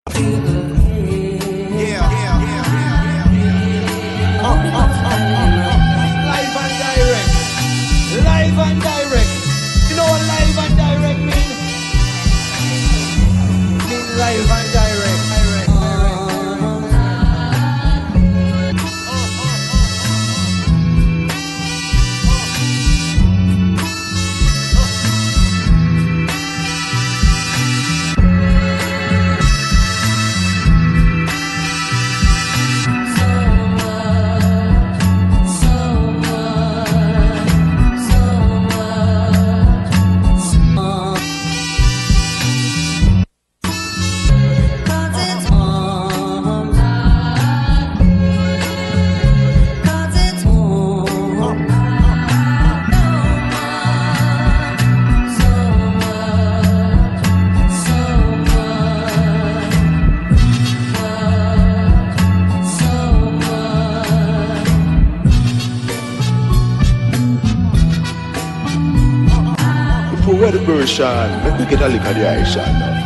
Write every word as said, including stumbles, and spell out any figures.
Yeah, yeah, yeah, yeah, yeah. Up, up, up, up. Live and direct. Live and direct. You know what live and direct mean? Mean live and direct. Direct, direct. Where the version? Let me get a look at the action now.